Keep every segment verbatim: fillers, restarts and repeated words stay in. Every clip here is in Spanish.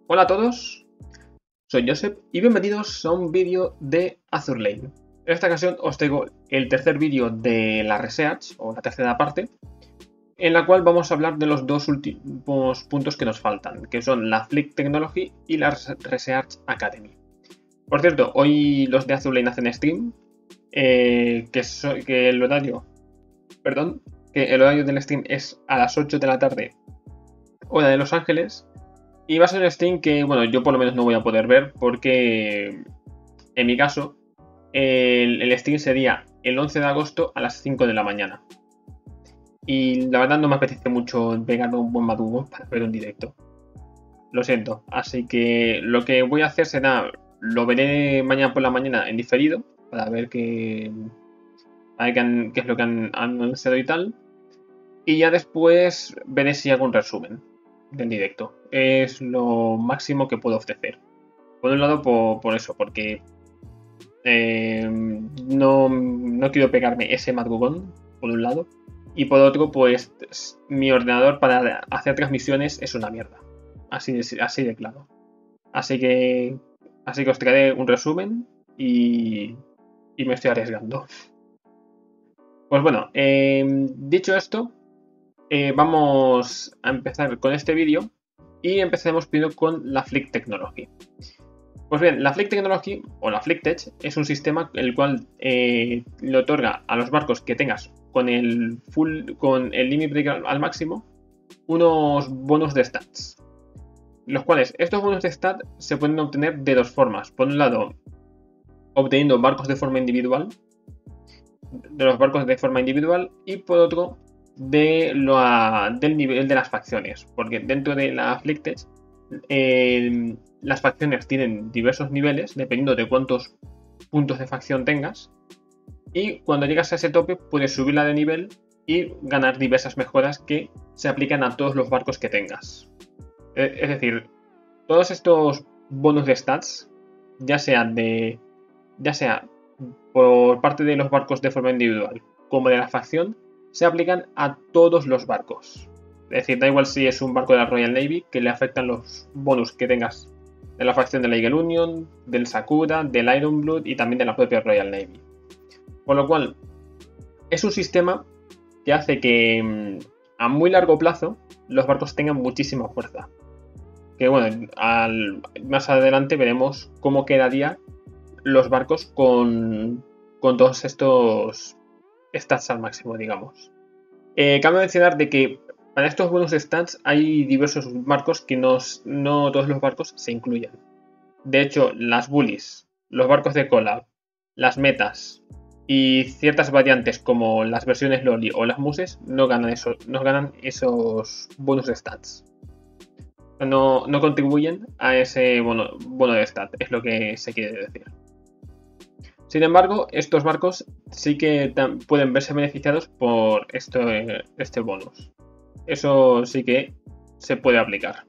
Hola a todos, soy Joseph y bienvenidos a un vídeo de Azur Lane. En esta ocasión os traigo el tercer vídeo de la Research, o la tercera parte, en la cual vamos a hablar de los dos últimos puntos que nos faltan, que son la Flick Technology y la Research Academy. Por cierto, hoy los de Azur Lane hacen stream, eh, que, so que el horario, perdón, que el horario del stream es a las ocho de la tarde, hora de Los Ángeles. Y va a ser un stream que, bueno, yo por lo menos no voy a poder ver porque, en mi caso, el, el stream sería el once de agosto a las cinco de la mañana. Y la verdad no me apetece mucho pegarme un buen madrugón para ver un directo. Lo siento. Así que lo que voy a hacer será, lo veré mañana por la mañana en diferido, para ver qué, a ver qué, han, qué es lo que han, han anunciado y tal. Y ya después veré si hago un resumen del directo. Es lo máximo que puedo ofrecer. Por un lado, por, por eso, porque eh, no, no quiero pegarme ese madrugón, por un lado. Y por otro, pues mi ordenador para hacer transmisiones es una mierda. Así de, así de claro. Así que, así que os traeré un resumen y, y me estoy arriesgando. Pues bueno, eh, dicho esto, Eh, vamos a empezar con este vídeo y empecemos primero con la Flick Technology. Pues bien, la Flick Technology o la Flick Tech es un sistema el cual eh, le otorga a los barcos que tengas con el full, con el limit break al, al máximo, unos bonos de stats. Los cuales, estos bonos de stats se pueden obtener de dos formas. Por un lado, obteniendo barcos de forma individual, de los barcos de forma individual, y por otro, de lo a, del nivel de las facciones, porque dentro de la Flick Tech eh, las facciones tienen diversos niveles dependiendo de cuántos puntos de facción tengas, y cuando llegas a ese tope puedes subirla de nivel y ganar diversas mejoras que se aplican a todos los barcos que tengas. Es decir, todos estos bonus de stats, ya sean de ya sea por parte de los barcos de forma individual como de la facción, se aplican a todos los barcos. Es decir, da igual si es un barco de la Royal Navy, que le afectan los bonus que tengas de la facción de la Eagle Union, del Sakura, del Ironblood y también de la propia Royal Navy. Por lo cual, es un sistema que hace que a muy largo plazo los barcos tengan muchísima fuerza. Que bueno, al, más adelante veremos cómo quedaría los barcos con, con todos estos stats al máximo, digamos. Eh, cabe mencionar de que para estos buenos stats hay diversos barcos que no, no todos los barcos se incluyen. De hecho, las bullies, los barcos de cola, las metas y ciertas variantes como las versiones Loli o las muses no ganan, eso, no ganan esos bonus stats. No, no contribuyen a ese bono, bono de stat, es lo que se quiere decir. Sin embargo, estos barcos sí que pueden verse beneficiados por esto, este bonus. Eso sí que se puede aplicar.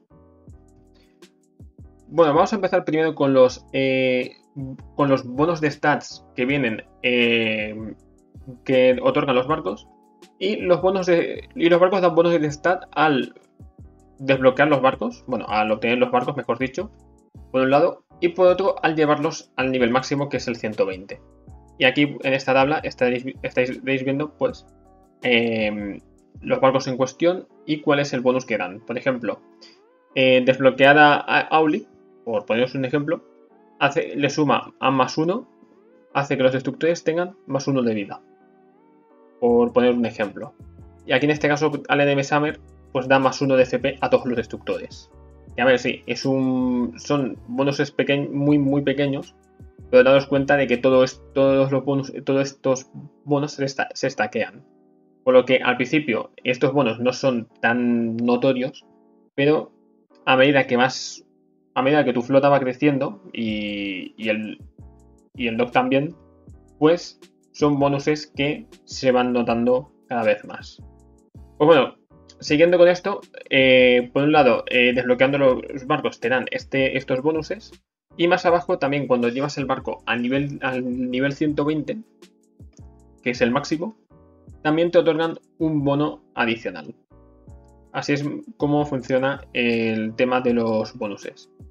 Bueno, vamos a empezar primero con los, eh, con los bonos de stats que vienen, eh, que otorgan los barcos. Y los, bonos de, y los barcos dan bonos de stat al desbloquear los barcos, bueno, al obtener los barcos, mejor dicho, por un lado, y por otro al llevarlos al nivel máximo, que es el ciento veinte. Y aquí en esta tabla estaréis, estaréis viendo pues eh, los barcos en cuestión y cuál es el bonus que dan. Por ejemplo, eh, desbloquear a Auli, por poneros un ejemplo, hace, le suma a más uno, hace que los destructores tengan más uno de vida, por poner un ejemplo. Y aquí en este caso al enemy Summer pues da más uno de F P a todos los destructores. Y a ver, sí, es un, son bonuses pequeños, muy muy pequeños, pero daos cuenta de que todo es, todos, los bonus, todos estos bonos se, esta, se stackean. Por lo que al principio estos bonos no son tan notorios, pero a medida que más, a medida que tu flota va creciendo y, y, el, y el dock también, pues son bonuses que se van notando cada vez más. Pues bueno, siguiendo con esto, eh, por un lado, eh, desbloqueando los barcos te dan este, estos bonuses. Y más abajo también, cuando llevas el barco al nivel, al nivel ciento veinte, que es el máximo, también te otorgan un bono adicional. Así es como funciona el tema de los bonuses.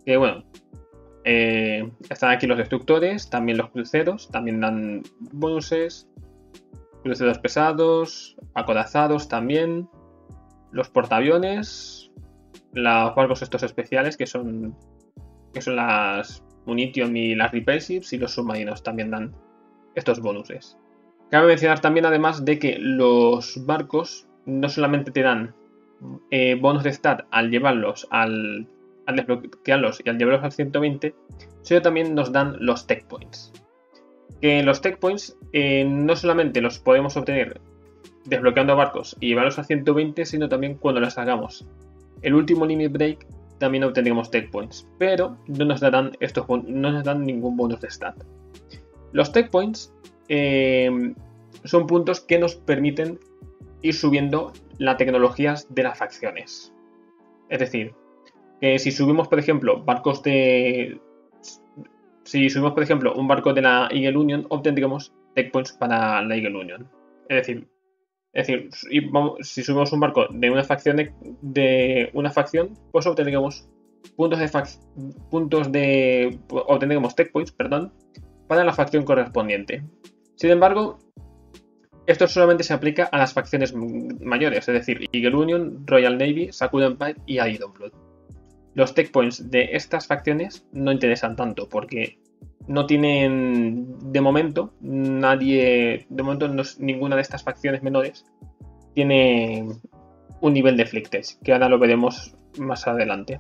Que bueno, eh, están aquí los destructores, también los cruceros, también dan bonuses. Cruceros pesados, acorazados también. Los portaaviones, los barcos estos especiales que son, que son las Munition y las Repair Ships, y los submarinos también dan estos bonuses. Cabe mencionar también, además, de que los barcos no solamente te dan eh, bonus de stat al llevarlos al, al desbloquearlos y al llevarlos al ciento veinte, sino también nos dan los tech points. Que los tech points eh, no solamente los podemos obtener desbloqueando barcos y llevarlos a ciento veinte, sino también cuando las hagamos el último limit break también obtendremos tech points, pero no nos darán estos no nos dan ningún bonus de stat. Los tech points eh, son puntos que nos permiten ir subiendo las tecnologías de las facciones. Es decir, que si subimos, por ejemplo, barcos de si subimos, por ejemplo, un barco de la Eagle Union, obtendremos tech points para la Eagle Union. Es decir, Es decir, si subimos un barco de una facción de, de una facción, pues obtendremos puntos de fac, puntos de obtendremos tech points, perdón, para la facción correspondiente. Sin embargo, esto solamente se aplica a las facciones mayores, es decir, Eagle Union, Royal Navy, Sakura Empire y Ironblood. Los tech points de estas facciones no interesan tanto porque no tienen, de momento, nadie, de momento no, ninguna de estas facciones menores tiene un nivel de Flicktech, que ahora lo veremos más adelante.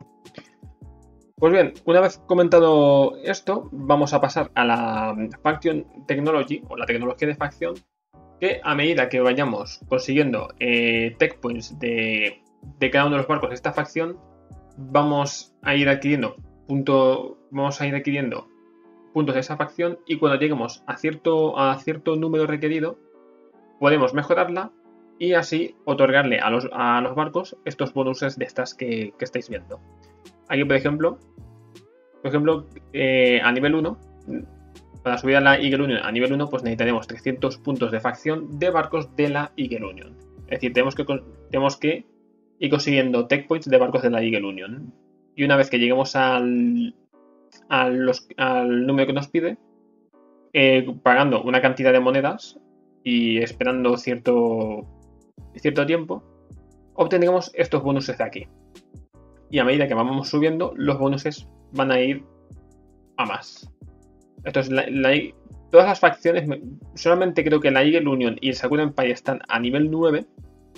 Pues bien, una vez comentado esto, vamos a pasar a la Faction Technology, o la tecnología de facción, que a medida que vayamos consiguiendo eh, tech points de, de cada uno de los barcos de esta facción, vamos a ir adquiriendo punto, vamos a ir adquiriendo puntos de esa facción, y cuando lleguemos a cierto, a cierto número requerido podemos mejorarla y así otorgarle a los, a los barcos estos bonuses de estas que, que estáis viendo. Aquí, por ejemplo, por ejemplo eh, a nivel uno, para subir a la Eagle Union a nivel uno, pues necesitaremos trescientos puntos de facción de barcos de la Eagle Union. Es decir, tenemos que, tenemos que ir consiguiendo tech points de barcos de la Eagle Union. Y una vez que lleguemos al A los, al número que nos pide, eh, pagando una cantidad de monedas y esperando cierto, cierto tiempo, obtendremos estos bonuses de aquí. Y a medida que vamos subiendo, los bonuses van a ir a más. Esto es la, la, todas las facciones, solamente creo que la Eagle Union y el Sakura Empire están a nivel nueve.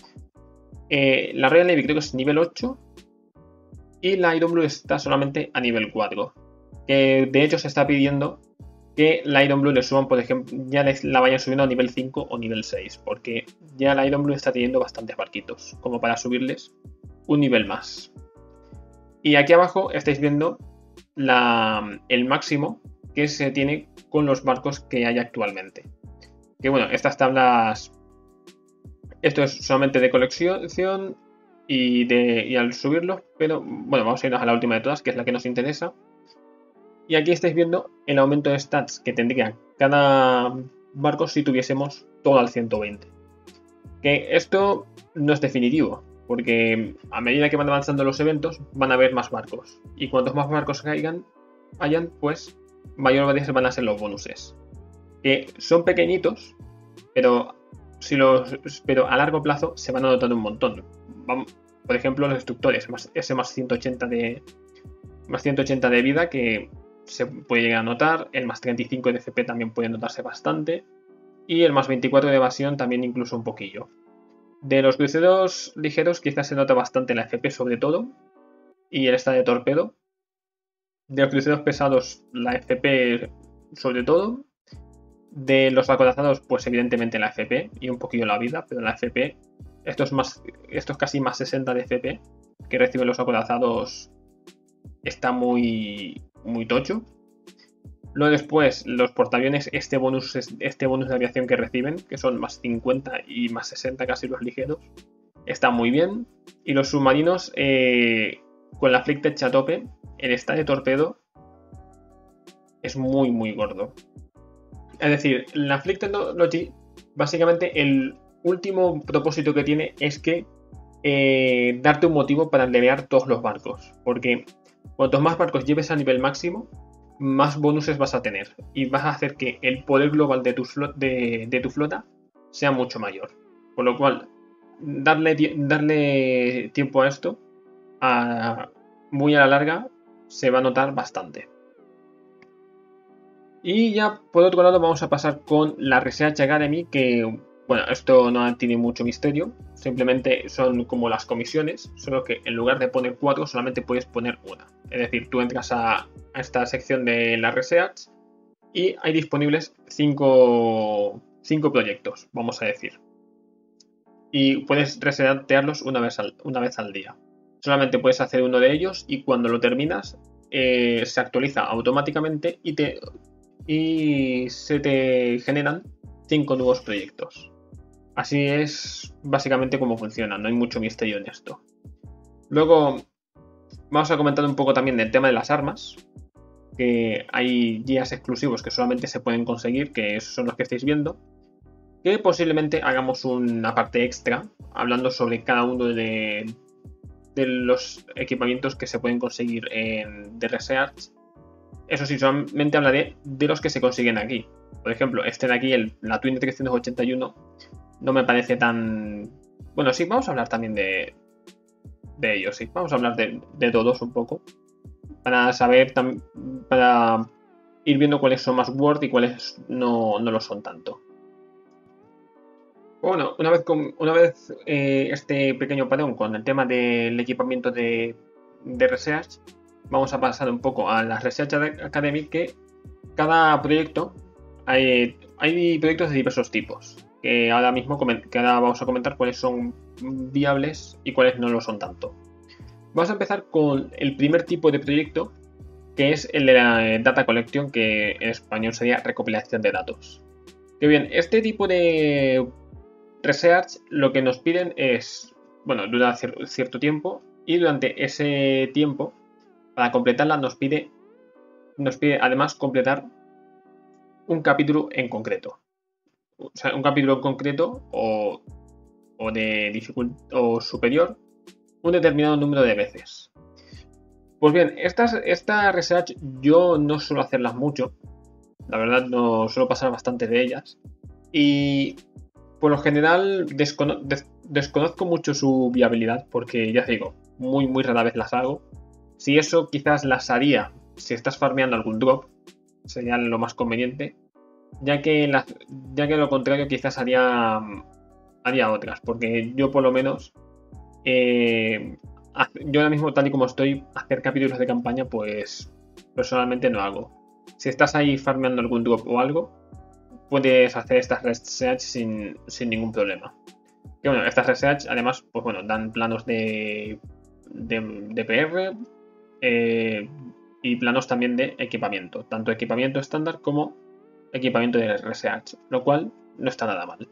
Eh, la Royal Navy creo que es nivel ocho. Y la Ironblood está solamente a nivel cuatro. Que de hecho se está pidiendo que la Ironblood le suban, por ejemplo, ya les la vayan subiendo a nivel cinco o nivel seis, porque ya la Ironblood está teniendo bastantes barquitos, como para subirles un nivel más. Y aquí abajo estáis viendo la, el máximo que se tiene con los barcos que hay actualmente. Que bueno, estas tablas, esto es solamente de colección y, de, y al subirlos, pero bueno, vamos a irnos a la última de todas, que es la que nos interesa. Y aquí estáis viendo el aumento de stats que tendría cada barco si tuviésemos todo al ciento veinte. Que esto no es definitivo, porque a medida que van avanzando los eventos van a haber más barcos. Y cuantos más barcos caigan, hayan, pues mayor variedad van a ser los bonuses. Que son pequeñitos, pero, si los, pero a largo plazo se van a notar un montón. Vamos, por ejemplo, los destructores, más, ese más ciento ochenta de, más ciento ochenta de vida que se puede llegar a notar, el más treinta y cinco de F P también puede notarse bastante, y el más veinticuatro de evasión también incluso un poquillo. De los cruceros ligeros quizás se nota bastante la F P sobre todo, y el estado de torpedo. De los cruceros pesados la F P sobre todo. De los acorazados pues evidentemente la F P y un poquillo la vida, pero la F P, esto es, más, esto es casi más sesenta de F P que reciben los acorazados, está muy... muy tocho. Luego después los portaaviones, este bonus, este bonus de aviación que reciben, que son más cincuenta y más sesenta casi los ligeros, está muy bien. Y los submarinos eh, con la Flicktech a tope, el estado de torpedo es muy muy gordo. Es decir, la Flicktech Technology básicamente el último propósito que tiene es que eh, darte un motivo para levear todos los barcos. Porque cuantos más barcos lleves a nivel máximo, más bonuses vas a tener. Y vas a hacer que el poder global de tu, de, de tu flota sea mucho mayor. Con lo cual, darle, darle tiempo a esto, a, muy a la larga, se va a notar bastante. Y ya por otro lado vamos a pasar con la Research Academy, que bueno, esto no tiene mucho misterio, simplemente son como las comisiones, solo que en lugar de poner cuatro solamente puedes poner una. Es decir, tú entras a, a esta sección de la Research y hay disponibles cinco, cinco proyectos, vamos a decir. Y puedes resetearlos una vez al, una vez al día. Solamente puedes hacer uno de ellos y cuando lo terminas eh, se actualiza automáticamente y te... y se te generan cinco nuevos proyectos. Así es básicamente cómo funciona, no hay mucho misterio en esto. Luego vamos a comentar un poco también del tema de las armas, que hay guías exclusivos que solamente se pueden conseguir, que son los que estáis viendo, que posiblemente hagamos una parte extra hablando sobre cada uno de, de los equipamientos que se pueden conseguir en The Research. Eso sí, solamente hablaré de los que se consiguen aquí. Por ejemplo, este de aquí, el, la Twin trescientos ochenta y uno, no me parece tan... Bueno, sí, vamos a hablar también de, de ellos, sí. Vamos a hablar de, de todos un poco. Para saber, para ir viendo cuáles son más worth y cuáles no, no lo son tanto. Bueno, una vez, con, una vez eh, este pequeño parón con el tema del equipamiento de, de Research, vamos a pasar un poco a la Research Academy, que cada proyecto, hay, hay proyectos de diversos tipos, que ahora mismo que ahora vamos a comentar cuáles son viables y cuáles no lo son tanto. Vamos a empezar con el primer tipo de proyecto, que es el de la Data Collection, que en español sería recopilación de datos. Que bien, este tipo de Research lo que nos piden es, bueno, dura cierto tiempo y durante ese tiempo, para completarla, nos pide, nos pide además completar un capítulo en concreto. O sea, un capítulo en concreto o, o de dificultad o superior un determinado número de veces. Pues bien, estas, esta Research yo no suelo hacerlas mucho. La verdad, no suelo pasar bastante de ellas. Y por lo general descono des desconozco mucho su viabilidad porque, ya digo, muy muy rara vez las hago. Si eso quizás las haría si estás farmeando algún drop, sería lo más conveniente, ya que, la, ya que lo contrario quizás haría, haría otras, porque yo por lo menos, eh, yo ahora mismo tal y como estoy, hacer capítulos de campaña pues personalmente no hago. Si estás ahí farmeando algún drop o algo, puedes hacer estas research sin, sin ningún problema. Que bueno, estas research además pues bueno, dan planos de, de, de P R eh, y planos también de equipamiento, tanto equipamiento estándar como equipamiento de research, lo cual no está nada mal.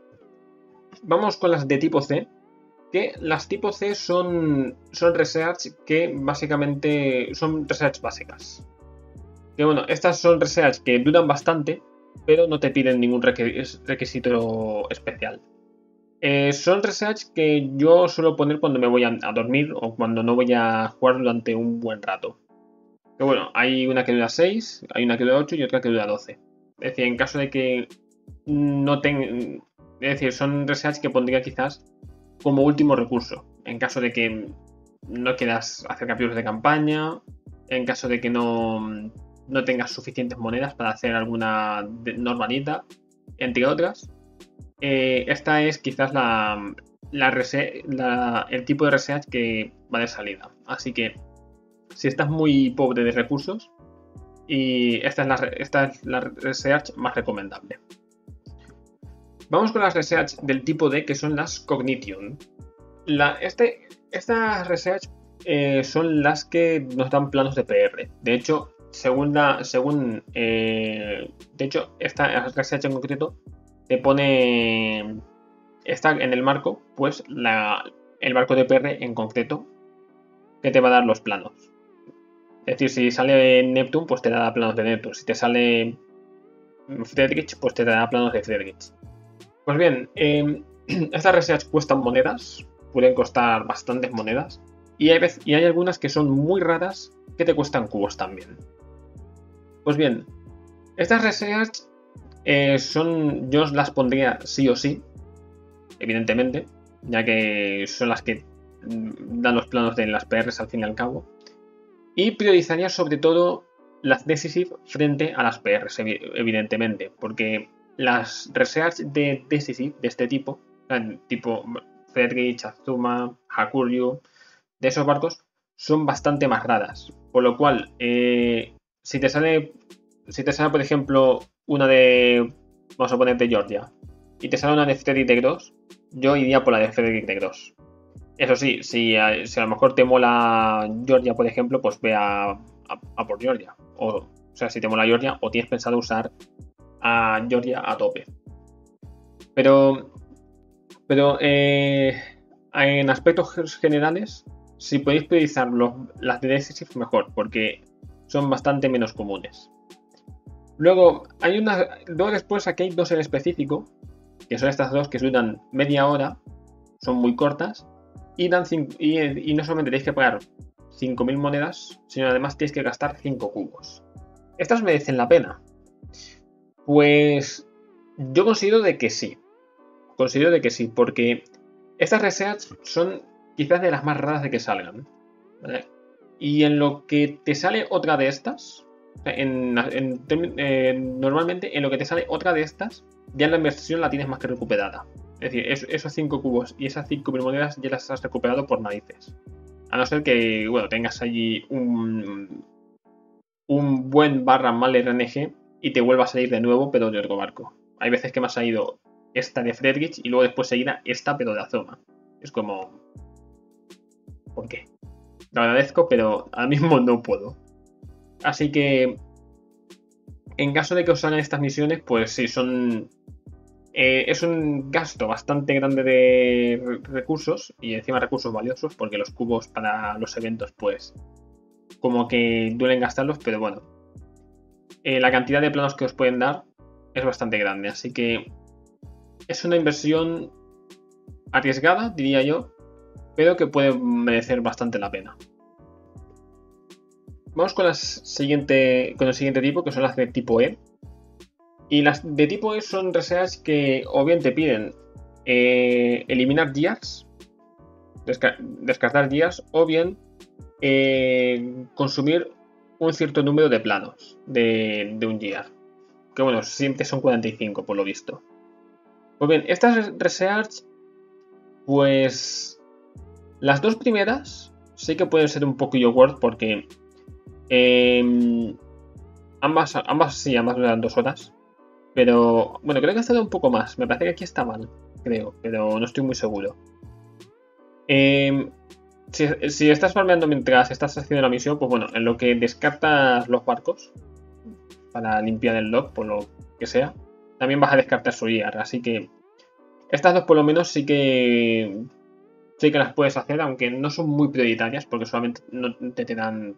Vamos con las de tipo C, que las tipo C son, son research que básicamente son research básicas. Que bueno, estas son research que duran bastante, pero no te piden ningún requisito especial. Eh, son research que yo suelo poner cuando me voy a, a dormir o cuando no voy a jugar durante un buen rato. Que bueno, hay una que dura seis, hay una que dura ocho y otra que dura doce. Es decir, en caso de que no tenga... Es decir, son research que pondría quizás como último recurso. En caso de que no quieras hacer capítulos de campaña, en caso de que no, no tengas suficientes monedas para hacer alguna normalita, entre otras. Eh, esta es quizás la, la, la, el tipo de research que va de salida. Así que si estás muy pobre de recursos, y esta es la, esta es la research más recomendable. Vamos con las research del tipo D, que son las Cognition. La, este, estas research eh, son las que nos dan planos de P R. De hecho, según, la, según eh, de hecho, esta research en concreto te pone, está en el marco, pues la, el marco de P R en concreto que te va a dar los planos. Es decir, si sale Neptune, pues te da planos de Neptune. Si te sale Friedrich, pues te da planos de Friedrich. Pues bien, eh, estas research cuestan monedas. pueden costar bastantes monedas. Y hay, vez, y hay algunas que son muy raras que te cuestan cubos también. Pues bien, estas research eh, son, yo las pondría sí o sí, evidentemente, ya que son las que dan los planos de las P Rs al fin y al cabo. Y priorizaría sobre todo las Decisive frente a las P Rs, evidentemente, porque las research de Decisive de este tipo, tipo Friedrich, Azuma, Hakuryu, de esos barcos, son bastante más raras. Por lo cual, eh, si te sale, si te sale, por ejemplo, una de, vamos a poner de Georgia, y te sale una de Friedrich de Gross, yo iría por la de Friedrich de Gross. Eso sí, si a, si a lo mejor te mola Georgia, por ejemplo, pues ve a, a, a por Georgia. O, o sea, si te mola Georgia o tienes pensado usar a Georgia a tope. Pero, pero eh, en aspectos generales, si podéis priorizar los, las de Decisive, mejor, porque son bastante menos comunes. Luego, hay una, luego después aquí hay dos en específico, que son estas dos que duran media hora, son muy cortas, y, dan cinco, y, y no solamente tenéis que pagar cinco mil monedas, sino además tienes que gastar cinco cubos. ¿Estas merecen la pena? Pues yo considero de que sí. Considero de que sí, porque estas research son quizás de las más raras de que salgan, ¿vale? Y en lo que te sale otra de estas, en, en, eh, normalmente en lo que te sale otra de estas, ya la inversión la tienes más que recuperada. Es decir, es, esos cinco cubos y esas cinco mil monedas ya las has recuperado por narices. A no ser que, bueno, tengas allí un, un buen barra mal R N G y te vuelva a salir de nuevo, pero de otro barco. Hay veces que me ha salido esta de Friedrich y luego después seguida esta, pero de Azuma. Es como... ¿por qué? Lo agradezco, pero ahora mismo no puedo. Así que... en caso de que os salgan estas misiones, pues sí, son... Eh, es un gasto bastante grande de recursos y encima recursos valiosos, porque los cubos para los eventos, pues... como que duelen gastarlos, pero bueno. Eh, la cantidad de planos que os pueden dar es bastante grande, así que... es una inversión arriesgada, diría yo, pero que puede merecer bastante la pena. Vamos con, las siguiente, con el siguiente tipo, que son las de tipo E. Y las de tipo E son research que o bien te piden eh, eliminar gears, desca descartar gears, o bien eh, consumir un cierto número de planos de, de un gear. Que bueno, siempre son cuarenta y cinco por lo visto. Pues bien, estas research, pues las dos primeras sí que pueden ser un poquillo worth porque eh, ambas, ambas sí, ambas duran dos horas. Pero bueno, creo que ha estado un poco más. Me parece que aquí está mal, creo, pero no estoy muy seguro. Eh, si, si estás farmeando mientras estás haciendo la misión, pues bueno, en lo que descartas los barcos para limpiar el log, por lo que sea, también vas a descartar su I A R. Así que estas dos por lo menos sí que sí que las puedes hacer, aunque no son muy prioritarias, porque solamente no te, te dan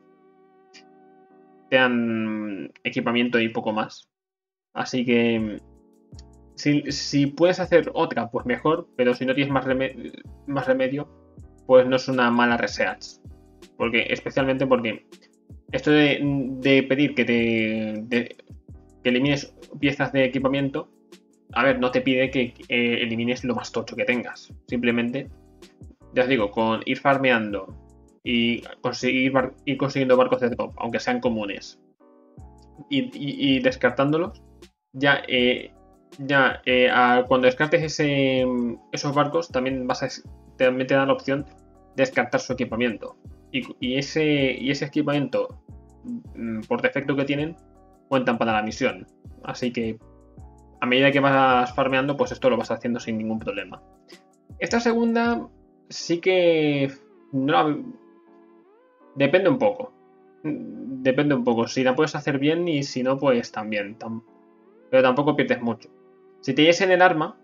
te dan equipamiento y poco más. Así que si, si puedes hacer otra, pues mejor, pero si no tienes más, remedio, más remedio, pues no es una mala research. Porque, especialmente porque esto de, de pedir que te de, que elimines piezas de equipamiento, a ver, no te pide que eh, elimines lo más tocho que tengas. Simplemente, ya os digo, con ir farmeando y conseguir bar ir consiguiendo barcos de drop, aunque sean comunes, y, y, y descartándolos, ya, eh, ya eh, a, cuando descartes ese, esos barcos, también, vas a, también te dan la opción de descartar su equipamiento. Y, y, ese, y ese equipamiento, por defecto que tienen, cuentan para la misión. Así que a medida que vas farmeando, pues esto lo vas haciendo sin ningún problema. Esta segunda sí que no, depende un poco. Depende un poco. Si la puedes hacer bien y si no, pues también. Tam pero tampoco pierdes mucho. Si te diesen el arma,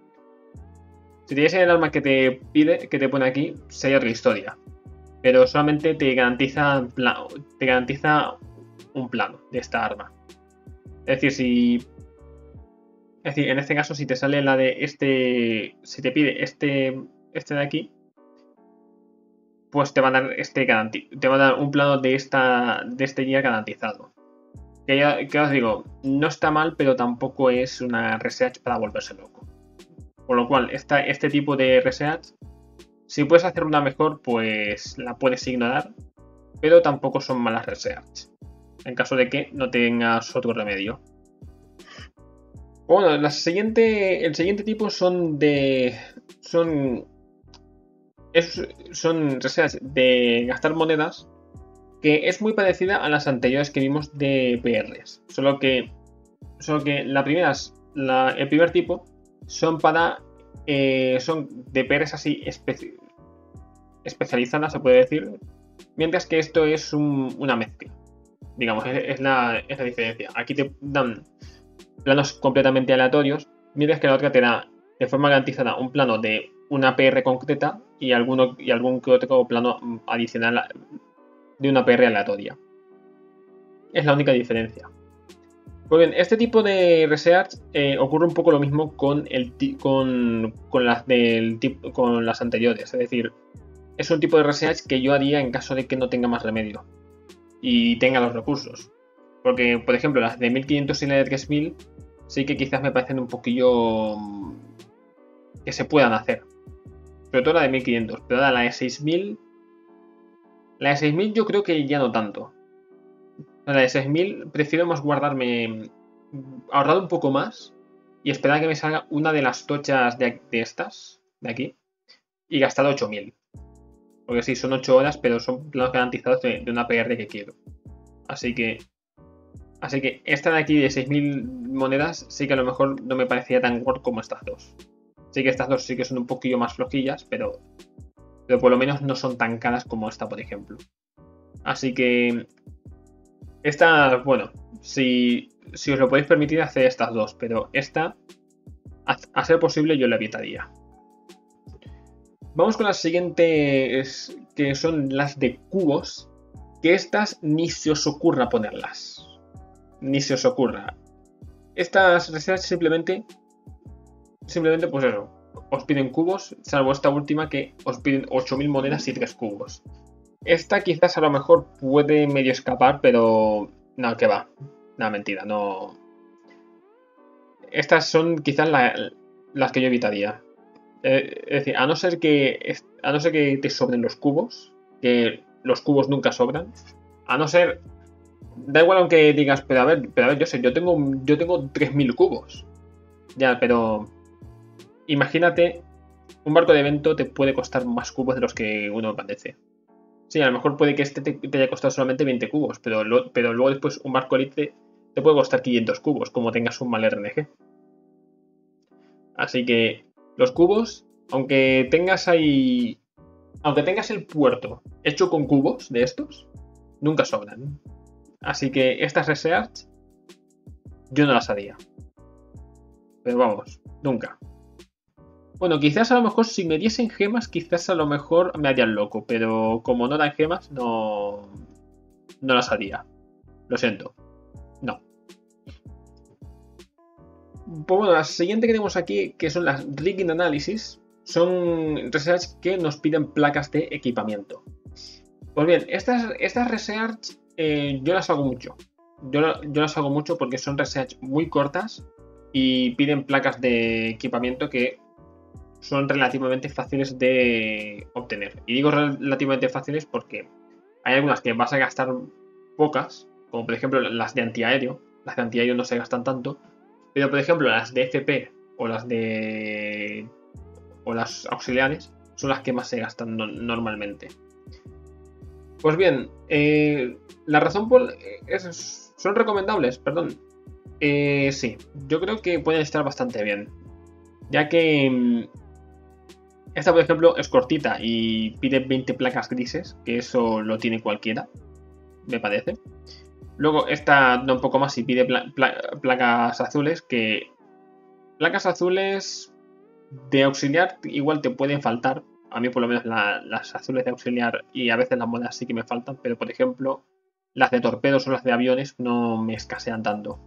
si te diesen el arma que te pide, que te pone aquí, sería otra historia. Pero solamente te garantiza, te garantiza un plano de esta arma. Es decir, si... Es decir, en este caso, si te sale la de este... Si te pide este, este de aquí, pues te va a dar este te va a dar un plano de esta de este día garantizado. Que ya que os digo, no está mal, pero tampoco es una research para volverse loco. Por lo cual, esta, este tipo de research, si puedes hacer una mejor, pues la puedes ignorar, pero tampoco son malas research, en caso de que no tengas otro remedio. Bueno, la siguiente, el siguiente tipo son de... son... Es, son research de gastar monedas, que es muy parecida a las anteriores que vimos de P Rs. Solo que, solo que la primera, la, el primer tipo son para... Eh, son de P Rs así especi especializadas, se puede decir. Mientras que esto es un, una mezcla. Digamos, es, es, la, es la diferencia. Aquí te dan planos completamente aleatorios, mientras que la otra te da de forma garantizada un plano de una P R concreta y, alguno, y algún que otro plano adicional de una P R aleatoria. Es la única diferencia. Pues bien, este tipo de research eh, ocurre un poco lo mismo con, el con, con, las del tipo, con las anteriores. Es decir, es un tipo de research que yo haría en caso de que no tenga más remedio y tenga los recursos. Porque, por ejemplo, las de mil quinientos y la de tres mil sí que quizás me parecen un poquillo que se puedan hacer. Sobre todo la de mil quinientos, pero la de seis mil... La de seis mil yo creo que ya no tanto. La de seis mil prefiero más guardarme... ahorrar un poco más y esperar a que me salga una de las tochas de, de estas, de aquí, y gastar ocho mil. Porque sí, son ocho horas, pero son planos garantizados de, de una P R que quiero. Así que... Así que esta de aquí de seis mil monedas sí que a lo mejor no me parecía tan gordo como estas dos. Sí que estas dos sí que son un poquillo más flojillas, pero, pero por lo menos no son tan caras como esta, por ejemplo. Así que esta, bueno, si, si os lo podéis permitir, hacer estas dos, pero esta, a, a ser posible, yo la evitaría. Vamos con las siguientes, que son las de cubos, que estas ni se os ocurra ponerlas. Ni se os ocurra. Estas research simplemente, simplemente pues eso, os piden cubos, salvo esta última que os piden ocho mil monedas y tres cubos. Esta quizás a lo mejor puede medio escapar, pero no, que va. No, mentira, no. Estas son quizás la, las que yo evitaría. Eh, es decir, a no ser que a no ser que te sobren los cubos, que los cubos nunca sobran, a no ser... Da igual aunque digas, pero a ver, pero a ver, yo sé, yo tengo, yo tengo tres mil cubos. Ya, pero imagínate, un barco de evento te puede costar más cubos de los que uno parece. Sí, a lo mejor puede que este te, te haya costado solamente veinte cubos, pero, lo, pero luego después un barco elite te puede costar quinientos cubos, como tengas un mal R N G. Así que los cubos, aunque tengas ahí... Aunque tengas el puerto hecho con cubos de estos, nunca sobran. Así que estas research yo no las haría. Pero vamos, nunca. Bueno, quizás a lo mejor si me diesen gemas, quizás a lo mejor me harían loco. Pero como no dan gemas, no, no las haría. Lo siento. No. Pues bueno, la siguiente que tenemos aquí, que son las Rigging Analysis, son research que nos piden placas de equipamiento. Pues bien, estas, estas research eh, yo las hago mucho. Yo, yo las hago mucho porque son research muy cortas y piden placas de equipamiento que son relativamente fáciles de obtener. Y digo relativamente fáciles porque hay algunas que vas a gastar pocas, como por ejemplo las de antiaéreo. Las de antiaéreo no se gastan tanto, pero por ejemplo las de F P o las de o las auxiliares son las que más se gastan no, normalmente. Pues bien, eh, la razón por es, son recomendables, perdón. Eh, sí, yo creo que pueden estar bastante bien, ya que esta, por ejemplo, es cortita y pide veinte placas grises, que eso lo tiene cualquiera, me parece. Luego esta da un poco más y pide pla pla placas azules, que placas azules de auxiliar igual te pueden faltar. A mí por lo menos la, las azules de auxiliar y a veces las monedas sí que me faltan, pero por ejemplo las de torpedos o las de aviones no me escasean tanto.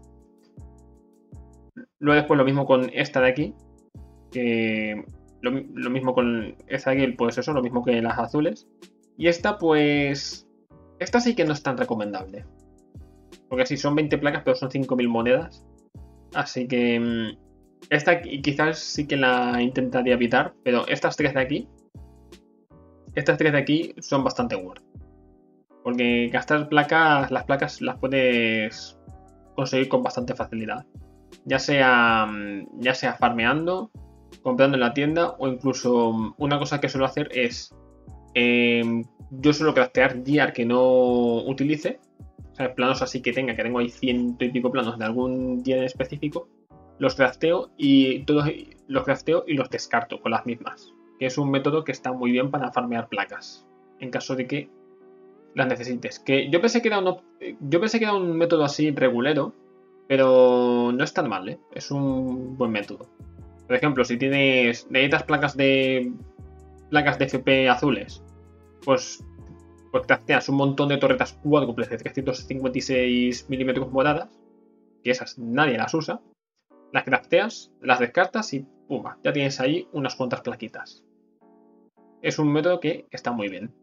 Luego después lo mismo con esta de aquí, que lo, lo mismo con esta de aquí, pues eso, lo mismo que las azules. Y esta, pues... Esta sí que no es tan recomendable. Porque sí, son veinte placas, pero son cinco mil monedas. Así que... Esta quizás sí que la intentaría evitar, pero estas tres de aquí... Estas tres de aquí son bastante worth. Porque gastar placas, las placas las puedes conseguir con bastante facilidad. Ya sea, ya sea farmeando, comprando en la tienda, o incluso una cosa que suelo hacer es... Eh, yo suelo craftear gear que no utilice. O sea, planos así que tenga, que tengo ahí ciento y pico planos de algún gear en específico. Los crafteo y todos los crafteo y los descarto con las mismas. Que es un método que está muy bien para farmear placas. En caso de que las necesites. Que yo pensé que era un, yo pensé que era un método así regulero, pero no es tan mal, ¿eh? Es un buen método. Por ejemplo, si tienes necesitas placas de placas de F P azules, pues pues crafteas un montón de torretas cuádruples de trescientos cincuenta y seis milímetros moradas, que esas nadie las usa. Las crafteas, las descartas y pumba, ya tienes ahí unas cuantas plaquitas. Es un método que está muy bien.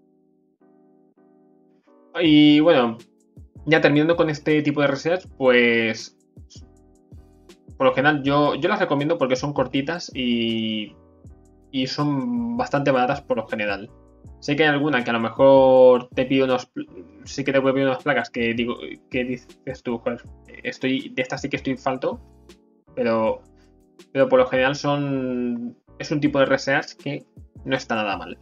Y bueno, ya terminando con este tipo de research, pues por lo general yo, yo las recomiendo porque son cortitas y, y son bastante baratas por lo general. Sé que hay alguna que a lo mejor te pide unos... Sí que te puede pedir unas placas que digo que dices tú, joder, estoy, de estas sí que estoy falto, pero, pero por lo general son... Es un tipo de research que no está nada mal.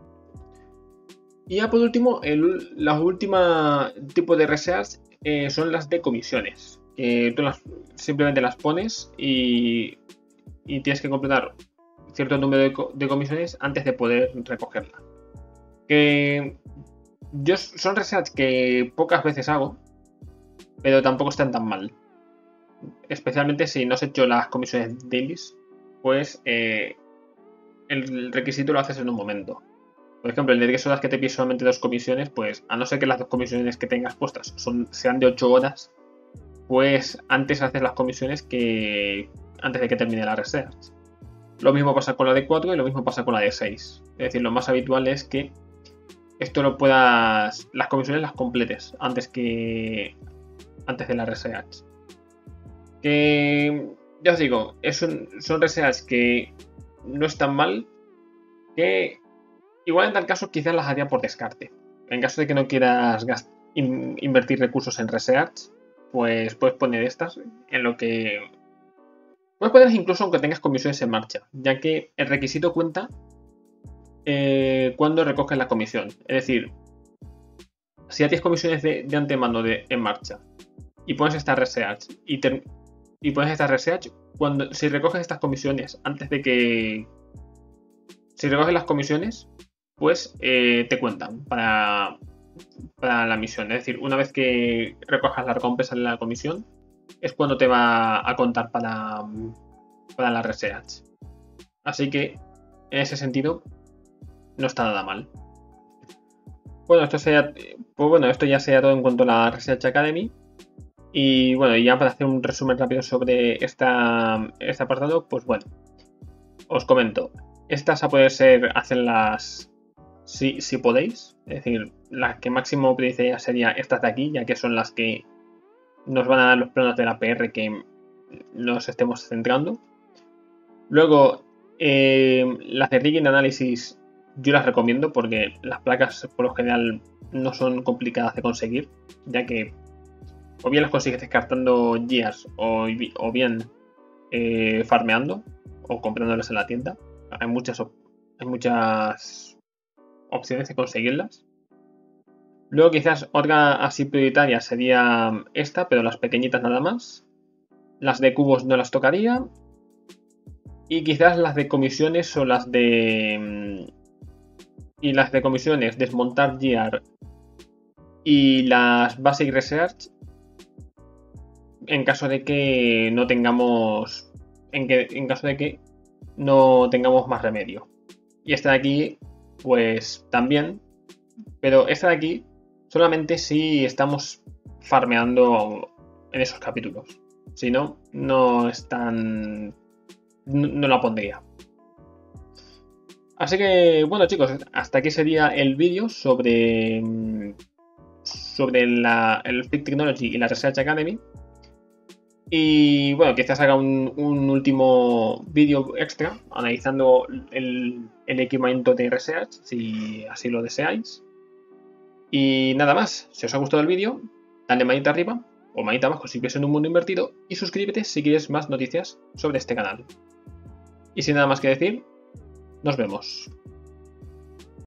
Y ya por último, el, la última tipo de research eh, son las de comisiones. Que tú las, simplemente las pones y, y tienes que completar cierto número de, de comisiones antes de poder recogerla. Que yo son research que pocas veces hago, pero tampoco están tan mal. Especialmente si no has hecho las comisiones dailies, pues eh, el requisito lo haces en un momento. Por ejemplo, el de diez horas que te pide solamente dos comisiones, pues a no ser que las dos comisiones que tengas puestas son, sean de ocho horas, pues antes haces las comisiones que antes de que termine la research. Lo mismo pasa con la de cuatro y lo mismo pasa con la de seis. Es decir, lo más habitual es que esto lo puedas... Las comisiones las completes antes que... Antes de la research. Que... Ya os digo, es un, son research que no están mal. Que... Igual en tal caso quizás las haría por descarte. En caso de que no quieras in invertir recursos en research, pues puedes poner estas en lo que... Puedes ponerlas incluso aunque tengas comisiones en marcha, ya que el requisito cuenta eh, cuando recoges la comisión. Es decir, si ya tienes comisiones de, de antemano de, en marcha y pones esta research y, ter, y pones esta research, cuando, si recoges estas comisiones antes de que... Si recoges las comisiones, pues eh, te cuentan para, para la misión. Es decir, una vez que recojas la recompensa de la comisión, es cuando te va a contar para, para la research. Así que, en ese sentido, no está nada mal. Bueno, esto sería, pues bueno, esto ya sería todo en cuanto a la Research Academy. Y bueno, ya para hacer un resumen rápido sobre esta, este apartado, pues bueno, os comento. Estas a poder ser, hacerlas si, si podéis. Es decir, las que máximo utilizaría sería estas de aquí, ya que son las que nos van a dar los planos de la P R que nos estemos centrando. Luego, eh, las de Rigging Analysis yo las recomiendo porque las placas por lo general no son complicadas de conseguir, ya que o bien las consigues descartando gears o, o bien eh, farmeando o comprándolas en la tienda. Hay muchas, hay muchas opciones de conseguirlas. Luego quizás otra así prioritaria sería esta, pero las pequeñitas nada más. Las de cubos no las tocaría. Y quizás las de comisiones o las de... Y las de comisiones, desmontar gear y las basic research en caso de que no tengamos... En, que, en caso de que no tengamos más remedio. Y esta de aquí, pues también. Pero esta de aquí solamente si estamos farmeando en esos capítulos. Si no, no es tan... No, no la pondría. Así que, bueno chicos, hasta aquí sería el vídeo sobre, sobre la, el Flick Technology y la Research Academy. Y bueno, quizás haga un, un último vídeo extra analizando el, el equipamiento de Research, si así lo deseáis. Y nada más, si os ha gustado el vídeo, dale manita arriba o manita abajo si vives en un mundo invertido y suscríbete si quieres más noticias sobre este canal. Y sin nada más que decir, nos vemos.